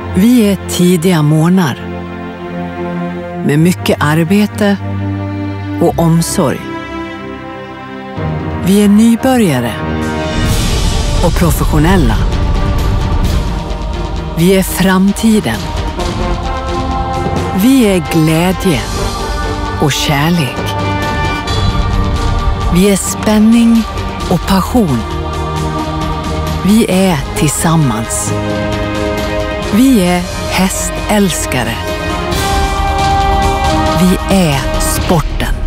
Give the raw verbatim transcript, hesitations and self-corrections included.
Vi är tidiga månar med mycket arbete och omsorg. Vi är nybörjare och professionella. Vi är framtiden. Vi är glädje och kärlek. Vi är spänning och passion. Vi är tillsammans. Vi är hästälskare. Vi är sporten.